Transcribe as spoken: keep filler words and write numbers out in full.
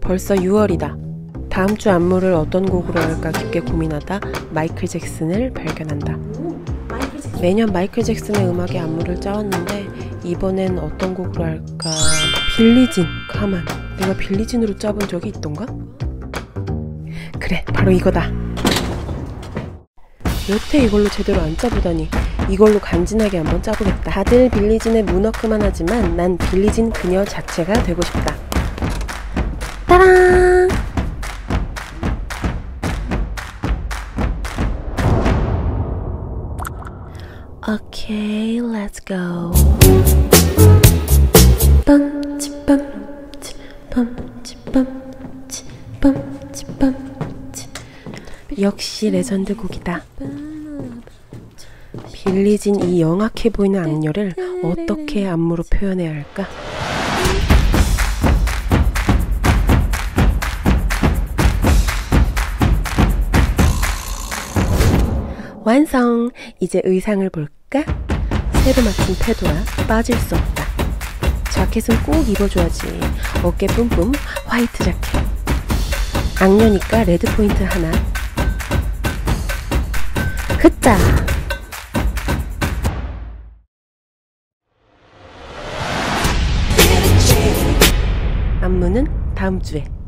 벌써 유월이다. 다음 주 안무를 어떤 곡으로 할까 깊게 고민하다 마이클 잭슨을 발견한다. 매년 마이클 잭슨의 음악에 안무를 짜왔는데 이번엔 어떤 곡으로 할까? 빌리진! 가만, 내가 빌리진으로 짜본 적이 있던가? 그래, 바로 이거다. 여태 이걸로 제대로 안 짜보다니. 이걸로 간지나게 한번 짜보겠다. 다들 빌리진의 문워크만 하지만 난 빌리진 그녀 자체가 되고 싶다. 따란! Okay, let's go. 빰치 빰치 빰치 빰치 빰치 빰치. 역시 레전드 곡이다. 빌리진 이 영악해 보이는 악녀를 어떻게 안무로 표현해야 할까? 완성! 이제 의상을 볼까? 새로 맞춘 페도라 빠질 수 없다. 자켓은 꼭 입어줘야지. 어깨 뿜뿜 화이트 자켓. 악녀니까 레드 포인트 하나. 흐짜! 안무는 다음 주에.